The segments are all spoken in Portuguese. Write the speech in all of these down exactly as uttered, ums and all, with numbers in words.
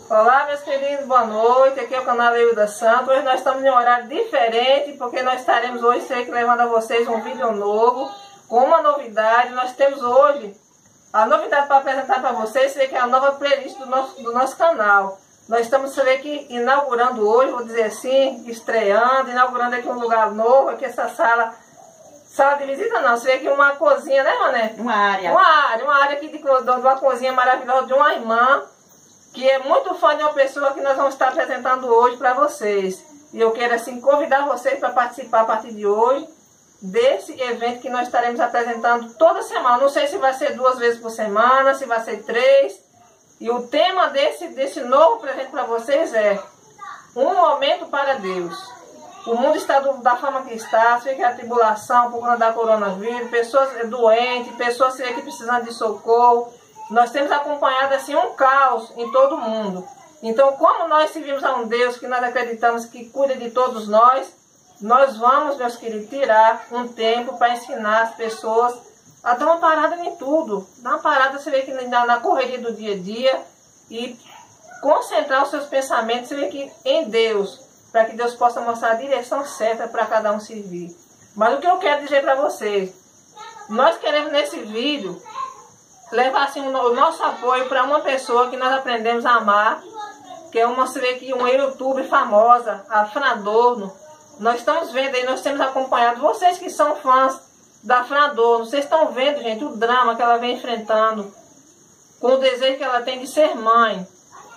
Olá, meus queridos, boa noite. Aqui é o canal Leilda Santos. Hoje nós estamos em um horário diferente, porque nós estaremos hoje sei que levando a vocês um vídeo novo, com uma novidade. Nós temos hoje a novidade para apresentar para vocês, que é a nova playlist do nosso, do nosso canal. Nós estamos aqui inaugurando hoje, vou dizer assim, estreando, inaugurando aqui um lugar novo, aqui essa sala, sala de visita não, você vê aqui uma cozinha, né, Mané? Uma área. Uma área, uma área aqui de, de uma cozinha maravilhosa de uma irmã, que é muito fã de uma pessoa que nós vamos estar apresentando hoje para vocês. E eu quero assim convidar vocês para participar a partir de hoje desse evento que nós estaremos apresentando toda semana. Não sei se vai ser duas vezes por semana, se vai ser três. E o tema desse, desse novo presente para vocês é um momento para Deus. O mundo está do, da forma que está, você vê que a tribulação por conta da coronavírus, pessoas doentes, pessoas que precisando de socorro. Nós temos acompanhado assim um caos em todo o mundo. Então, como nós servimos a um Deus que nós acreditamos que cuida de todos nós, nós vamos, meus queridos, tirar um tempo para ensinar as pessoas a dar uma parada em tudo. Dar uma parada, você vê que na, na correria do dia a dia e concentrar os seus pensamentos, você vê que em Deus, para que Deus possa mostrar a direção certa para cada um servir. Mas o que eu quero dizer para vocês, nós queremos nesse vídeo levar assim, o nosso apoio para uma pessoa que nós aprendemos a amar, que é uma, você vê que uma youtuber famosa, a Fran Adorno. Nós estamos vendo aí, nós temos acompanhado, vocês que são fãs da Fran Adorno, vocês estão vendo, gente, o drama que ela vem enfrentando, com o desejo que ela tem de ser mãe.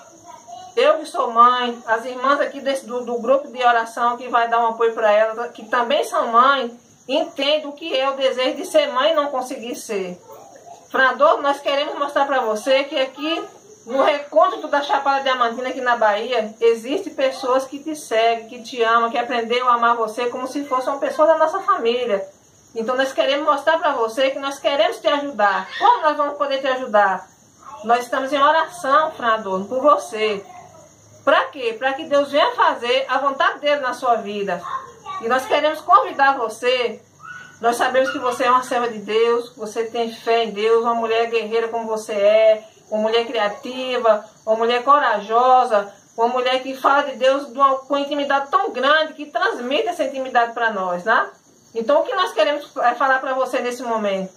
Eu que sou mãe, as irmãs aqui desse, do, do grupo de oração que vai dar um apoio para ela, que também são mãe, entendem o que é o desejo de ser mãe e não conseguir ser. Fran Adorno, nós queremos mostrar para você que aqui no recôndito da Chapada Diamantina, aqui na Bahia, existem pessoas que te seguem, que te amam, que aprenderam a amar você como se fosse uma pessoa da nossa família. Então nós queremos mostrar para você que nós queremos te ajudar. Como nós vamos poder te ajudar? Nós estamos em oração, Fran Adorno, por você. Para quê? Para que Deus venha fazer a vontade dele na sua vida. E nós queremos convidar você. Nós sabemos que você é uma serva de Deus, você tem fé em Deus, uma mulher guerreira como você é, uma mulher criativa, uma mulher corajosa, uma mulher que fala de Deus de uma, com intimidade tão grande, que transmite essa intimidade para nós, né? Então o que nós queremos falar para você nesse momento?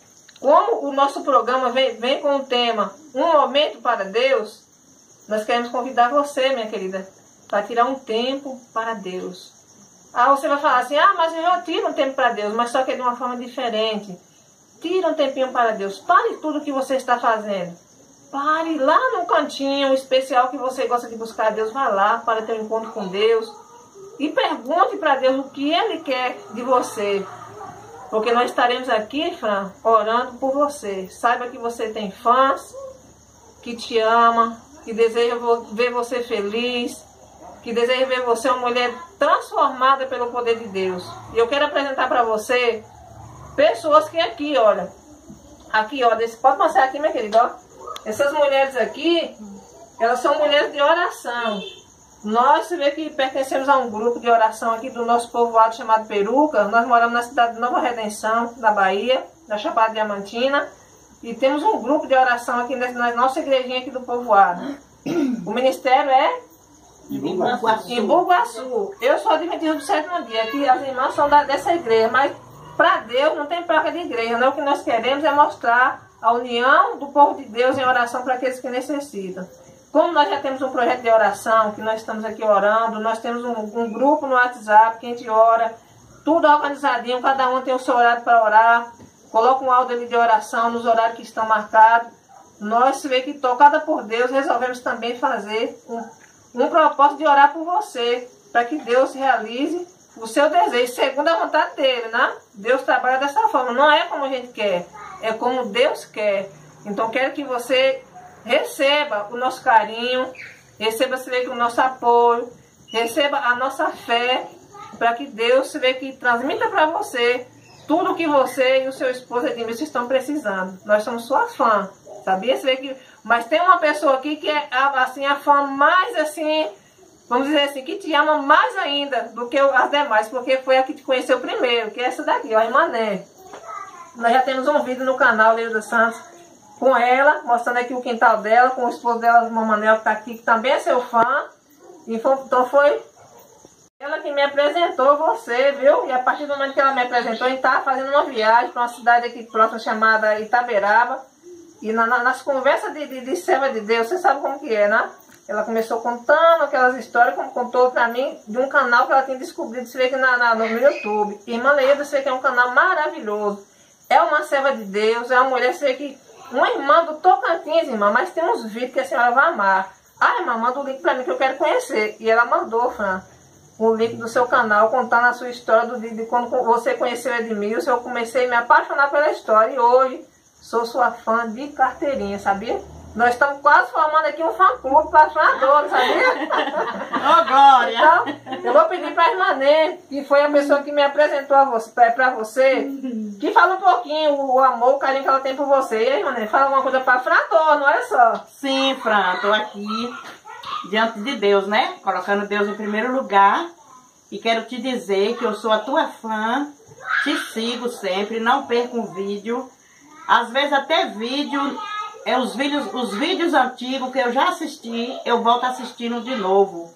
Como o nosso programa vem, vem com o tema Um Momento para Deus, nós queremos convidar você, minha querida, para tirar um tempo para Deus. Ah, você vai falar assim, ah, mas eu já tiro um tempo para Deus, mas só que é de uma forma diferente. Tira um tempinho para Deus. Pare tudo que você está fazendo. Pare lá num cantinho especial que você gosta de buscar a Deus. Vá lá para ter um encontro com Deus. E pergunte para Deus o que Ele quer de você. Porque nós estaremos aqui, Fran, orando por você. Saiba que você tem fãs, que te ama, que deseja ver você feliz, que deseja ver você uma mulher transformada pelo poder de Deus. E eu quero apresentar para você pessoas que aqui, olha, aqui, ó, desse, pode mostrar aqui, minha querida, ó. Essas mulheres aqui, elas são mulheres de oração. Nós, você vê que pertencemos a um grupo de oração aqui do nosso povoado chamado Peruca. Nós moramos na cidade de Nova Redenção, na Bahia, na Chapada Diamantina. E temos um grupo de oração aqui na nossa igrejinha aqui do povoado. O ministério é Em Bugaçu. Em Bugaçu. Eu sou adventista do sétimo dia, que as irmãs são da, dessa igreja, mas para Deus não tem placa de igreja, não. O que nós queremos é mostrar a união do povo de Deus em oração para aqueles que necessitam. Como nós já temos um projeto de oração, que nós estamos aqui orando, nós temos um, um grupo no WhatsApp que a gente ora, tudo organizadinho, cada um tem o seu horário para orar, coloca um áudio ali de oração nos horários que estão marcados. Nós, se vê que tocada por Deus, resolvemos também fazer um um propósito de orar por você, para que Deus realize o seu desejo, segundo a vontade dele, né? Deus trabalha dessa forma, não é como a gente quer, é como Deus quer. Então quero que você receba o nosso carinho, receba se vê, o nosso apoio, receba a nossa fé, para que Deus se vê que transmita para você tudo o que você e o seu esposo Edmilson estão precisando. Nós somos sua fã, sabia? Você vê que mas tem uma pessoa aqui que é assim, a fã mais assim, vamos dizer assim, que te ama mais ainda do que as demais, porque foi a que te conheceu primeiro, que é essa daqui, ó, a irmã Né. Nós já temos um vídeo no canal Leilda Santos com ela, mostrando aqui o quintal dela, com o esposo dela, o irmão Manuel, que está aqui, que também é seu fã. E foi, então foi ela que me apresentou você, viu? E a partir do momento que ela me apresentou, a gente estava fazendo uma viagem para uma cidade aqui próxima chamada Itaberaba. E na, na, nas conversas de, de, de serva de Deus, você sabe como que é, né? Ela começou contando aquelas histórias, como contou para mim, de um canal que ela tinha descobrido, você vê que na, na, no YouTube. Irmã Leida, você vê que é um canal maravilhoso. É uma serva de Deus, é uma mulher, você vê que... Uma irmã do Tocantins, irmã, mas tem uns vídeos que a senhora vai amar. Ah, irmã, manda o link para mim que eu quero conhecer. E ela mandou, Fran, o link do seu canal, contando a sua história do vídeo de quando você conheceu Edmilson. Eu comecei a me apaixonar pela história e hoje sou sua fã de carteirinha, sabia? Nós estamos quase formando aqui um fã-clube para apaixonadores, sabia? Ô, Glória! Então, eu vou pedir para a irmã Nê, que foi a pessoa que me apresentou para você, que fala um pouquinho o amor, o carinho que ela tem por você. E aí, irmã Nê, fala alguma coisa para Frador, não é só? Sim, Fran, estou aqui diante de Deus, né? Colocando Deus em primeiro lugar. E quero te dizer que eu sou a tua fã, te sigo sempre, não perco um vídeo. Às vezes até vídeo... É os vídeos, os vídeos antigos que eu já assisti, eu volto assistindo de novo.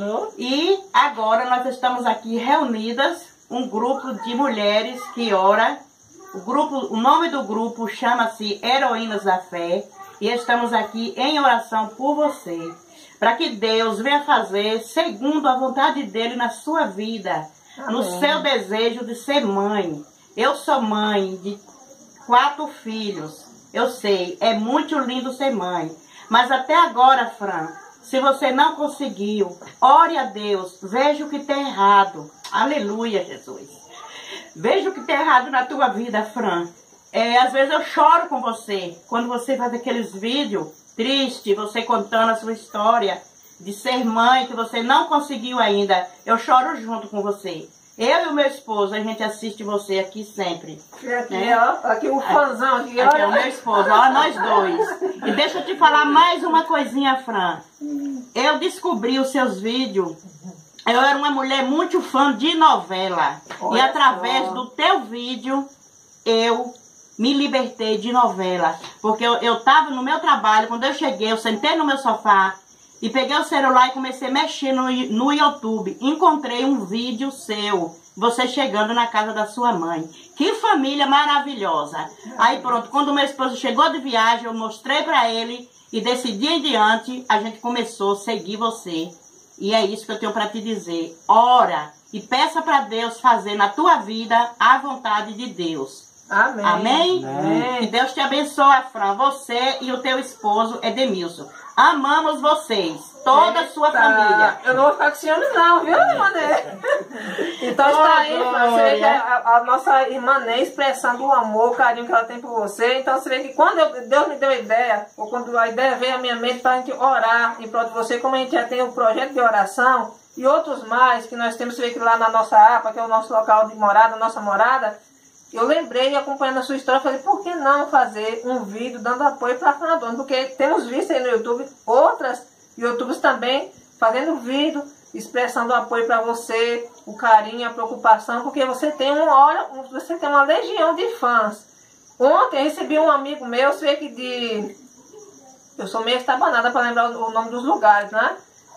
E agora nós estamos aqui reunidas, um grupo de mulheres que ora. O, grupo, o nome do grupo chama-se Heroínas da Fé. E estamos aqui em oração por você. Para que Deus venha fazer segundo a vontade dele na sua vida. Amém. No seu desejo de ser mãe. Eu sou mãe de quatro filhos. Eu sei, é muito lindo ser mãe. Mas até agora, Fran, se você não conseguiu, ore a Deus, veja o que tem errado. Aleluia, Jesus. Veja o que tem errado na tua vida, Fran. É, às vezes eu choro com você, quando você faz aqueles vídeos tristes, você contando a sua história de ser mãe, que você não conseguiu ainda. Eu choro junto com você. Eu e o meu esposo, a gente assiste você aqui sempre. E aqui, né? Ó, aqui o fãzão. Aqui, aqui é o meu esposo, ó, nós dois. E deixa eu te falar mais uma coisinha, Fran. Eu descobri os seus vídeos. Eu era uma mulher muito fã de novela. Olha e através só. do teu vídeo, eu me libertei de novela. Porque eu, eu tava no meu trabalho, quando eu cheguei, eu sentei no meu sofá. E peguei o celular e comecei a mexer no, no YouTube. Encontrei um vídeo seu, você chegando na casa da sua mãe. Que família maravilhosa. Aí pronto, quando o meu esposo chegou de viagem, eu mostrei para ele. E desse dia em diante, a gente começou a seguir você. E é isso que eu tenho para te dizer. Ora e peça para Deus fazer na tua vida a vontade de Deus. Amém. Amém? Amém. Que Deus te abençoe, Fran, você e o teu esposo Edmilson. Amamos vocês, toda a sua família. Eu não vou ficar com ciúme não, viu, irmã Nê? Então oh, está aí, você vê que a, a nossa irmã Nê expressando o amor, o carinho que ela tem por você. Então você vê que quando eu, Deus me deu a ideia, ou quando a ideia veio à minha mente para a gente orar em prol de você, como a gente já tem o projeto de oração e outros mais que nós temos, você vê que lá na nossa A P A, que é o nosso local de morada, nossa morada, eu lembrei, acompanhando a sua história, falei, por que não fazer um vídeo dando apoio para a Fernandona? Porque temos visto aí no YouTube outras YouTubers também fazendo vídeo, expressando o apoio para você, o carinho, a preocupação, porque você tem uma hora, você tem uma legião de fãs. Ontem eu recebi um amigo meu, sei que de... Eu sou meio estabanada para lembrar o nome dos lugares, né?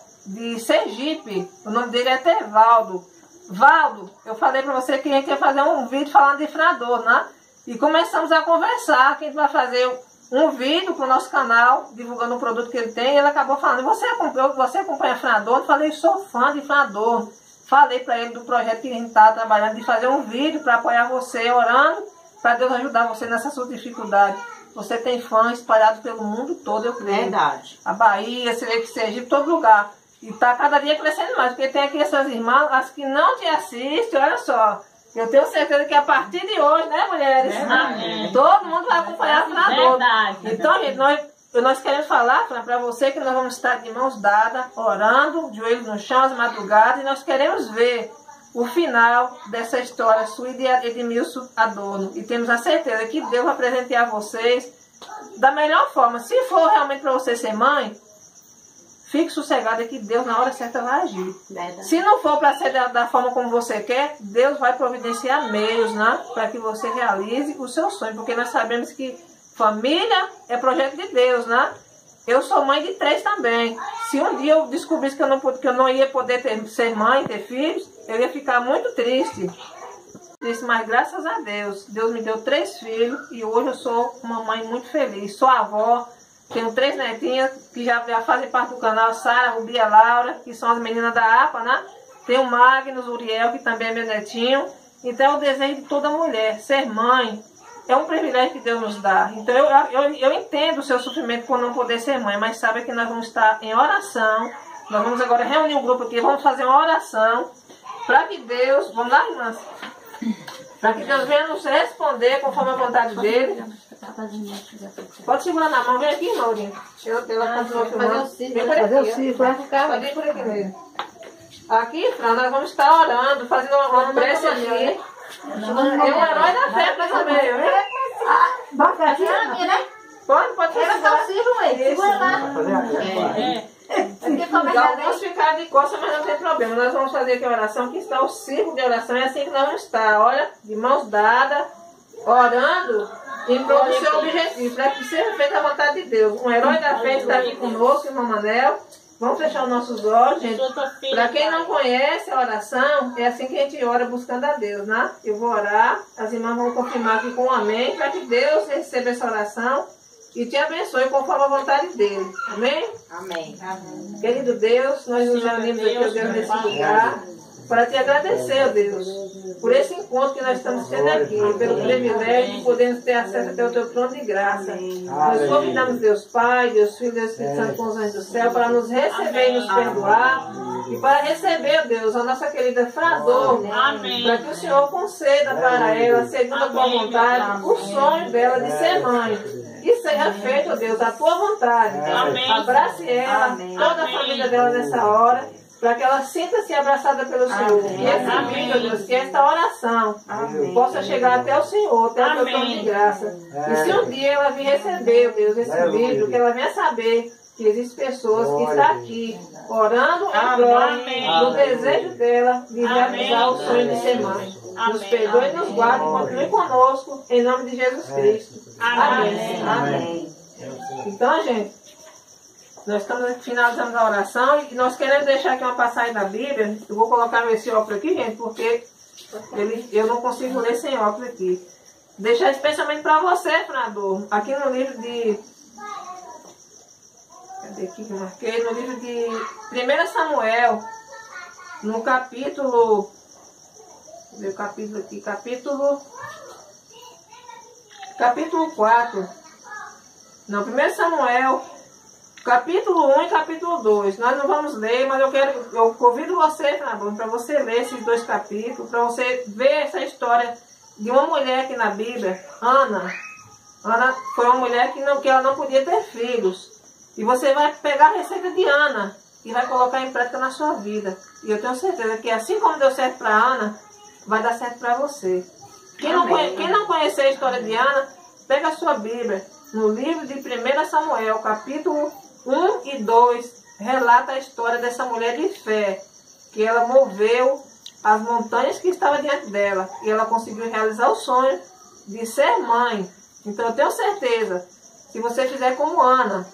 De Sergipe, o nome dele é Tevaldo. Valdo, eu falei pra você que a gente ia fazer um vídeo falando de Frador, né? E começamos a conversar, que a gente vai fazer um vídeo pro nosso canal, divulgando o produto que ele tem. E ele acabou falando, você acompanha, você acompanha Frador? Eu falei, sou fã de Frador. Falei pra ele do projeto que a gente tá trabalhando, de fazer um vídeo para apoiar você, orando, para Deus ajudar você nessa sua dificuldade. Você tem fãs espalhados pelo mundo todo, eu creio. Verdade. A Bahia, você vê que Sergipe, todo lugar. E está cada dia crescendo mais, porque tem aqui essas irmãs, as que não te assistem, olha só. Eu tenho certeza que a partir de hoje, né, mulheres? Amém. Todo mundo vai acompanhar a Frador. Verdade. Então, gente, nós, nós queremos falar para você que nós vamos estar de mãos dadas, orando, joelhos no chão, às madrugadas, e nós queremos ver o final dessa história sua e de Edmilson Adorno. E temos a certeza que Deus vai presentear vocês da melhor forma. Se for realmente para você ser mãe, fique sossegada que Deus na hora certa vai agir. Verdade. Se não for para ser da, da forma como você quer, Deus vai providenciar meios, né? Para que você realize o seu sonho. Porque nós sabemos que família é projeto de Deus, né? Eu sou mãe de três também. Se um dia eu descobrisse que eu não, que eu não ia poder ter, ser mãe, ter filhos, eu ia ficar muito triste. Triste, mas graças a Deus, Deus me deu três filhos e hoje eu sou uma mãe muito feliz. Sou avó, tenho três netinhas que já, já fazem parte do canal, Sara, Rubi e a Laura, que são as meninas da A P A, né? Tenho o Magnus, o Uriel, que também é meu netinho. Então é o desejo de toda mulher, ser mãe. É um privilégio que Deus nos dá. Então eu, eu, eu entendo o seu sofrimento por não poder ser mãe, mas sabe que nós vamos estar em oração. Nós vamos agora reunir um grupo aqui, vamos fazer uma oração para que Deus, vamos lá, irmãs? Para que Deus venha nos responder conforme a vontade dele. Pode segurar na mão, vem aqui, Maurinho. Ela continua filmando. Vem por aqui, fazer o ciclo, é? Pode ir por aqui mesmo. Aqui, Fran, nós vamos estar orando, fazendo uma prece aqui. É um herói da fé também, viu? Bota aqui, né? Pode, pode fazer. Ela segura ele, segura lá. É. Alguns ficaram de costas, mas não tem problema. Nós vamos fazer aqui a oração, que está o círculo de oração, é assim que nós vamos estar, olha, de mãos dadas, orando em prol do seu objetivo, para que seja feita a vontade de Deus. Um herói da fé está aqui conosco, irmão Manel. Vamos fechar os nossos olhos, gente. Para quem não conhece a oração, é assim que a gente ora buscando a Deus, né? Eu vou orar, as irmãs vão confirmar aqui com um amém, para que Deus receba essa oração e te abençoe conforme a vontade dele. Amém? Amém. Amém. Querido Deus, nós nos reunimos aqui, ó Deus, nesse lugar, para te agradecer, ó Deus, por esse encontro que nós estamos tendo aqui, pelo privilégio de podermos ter acesso até o teu trono de graça. Nós convidamos Deus Pai, Deus Filho, Deus Espírito Santo com os anjos do céu para nos receber e nos perdoar e para receber, Deus, a nossa querida Frador, para que o Senhor conceda para ela, segundo a tua vontade, o sonho dela de ser mãe. E seja feito, ó Deus, a tua vontade. Abrace ela, toda a família dela nessa hora, para que ela sinta-se abraçada pelo Senhor. Que esse vídeo, Deus, que esta oração Amém. Possa chegar até o Senhor, até o teu trono de graça. É. E se um dia ela vir receber, Deus, esse é vídeo, que ela venha saber que existem pessoas que estão aqui orando em prol do desejo dela de realizar o sonho de ser mãe. Nos perdoe e nos guarde e continue conosco, em nome de Jesus Cristo. Amém. Amém. Amém. Então, gente, nós estamos finalizando a oração e nós queremos deixar aqui uma passagem da Bíblia. Eu vou colocar esse óculos aqui, gente, porque ele, eu não consigo ler sem óculos aqui. Deixar especialmente para você, Frador. Aqui no livro de... Cadê aqui que eu marquei? No livro de primeiro Samuel, no capítulo... Deixa eu ver o capítulo aqui. Capítulo... Capítulo quatro. Não, primeiro Samuel... Capítulo um e capítulo dois. Nós não vamos ler, mas eu quero, eu convido você, para você ler esses dois capítulos, para você ver essa história de uma mulher aqui na Bíblia, Ana. Ana foi uma mulher que, não, que ela não podia ter filhos. E você vai pegar a receita de Ana e vai colocar em prática na sua vida. E eu tenho certeza que assim como deu certo para Ana, vai dar certo para você. Quem não, conhe, quem não conhecer a história de Ana, pega a sua Bíblia. No livro de primeiro Samuel, capítulo um e dois, relata a história dessa mulher de fé, que ela moveu as montanhas que estavam diante dela, e ela conseguiu realizar o sonho de ser mãe. Então eu tenho certeza, se você fizer como Ana,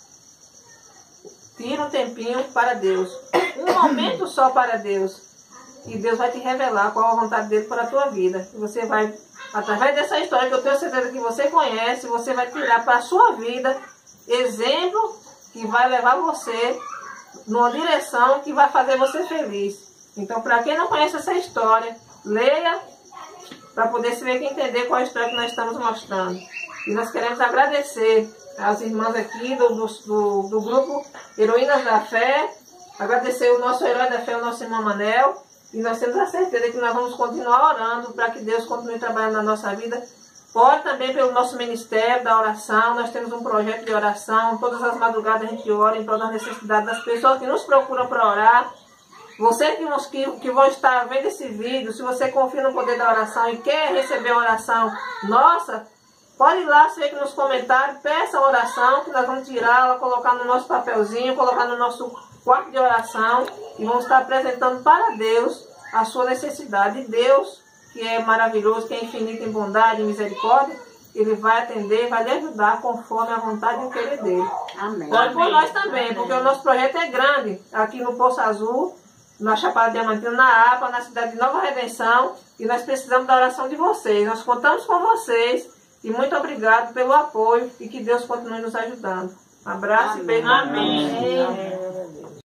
tira um tempinho para Deus, um momento só para Deus, e Deus vai te revelar qual a vontade dele para a tua vida. E você vai, através dessa história que eu tenho certeza que você conhece, você vai tirar para a sua vida exemplo que vai levar você numa direção que vai fazer você feliz. Então, para quem não conhece essa história, leia para poder se ver que entender qual é a história que nós estamos mostrando. E nós queremos agradecer às irmãs aqui do, do, do grupo Heroínas da Fé, agradecer o nosso herói da fé, o nosso irmão Manel, e nós temos a certeza que nós vamos continuar orando para que Deus continue trabalhando na nossa vida. Ore também pelo nosso ministério da oração. Nós temos um projeto de oração. Todas as madrugadas a gente ora em todas as necessidades das pessoas que nos procuram para orar. Você que, nos, que, que vão estar vendo esse vídeo, se você confia no poder da oração e quer receber a oração nossa, pode ir lá, sei que nos comentários, peça a oração, que nós vamos tirá-la, colocar no nosso papelzinho, colocar no nosso quarto de oração e vamos estar apresentando para Deus a sua necessidade. Deus, que é maravilhoso, que é infinito em bondade e misericórdia, Ele vai atender, vai lhe ajudar conforme a vontade e o querer dele. Amém. Ore por Amém. nós também, Amém. porque o nosso projeto é grande. Aqui no Poço Azul, na Chapada Diamantina, na APA, na cidade de Nova Redenção. E nós precisamos da oração de vocês. Nós contamos com vocês. E muito obrigado pelo apoio e que Deus continue nos ajudando. Um abraço Amém. e beijo. Amém. Amém.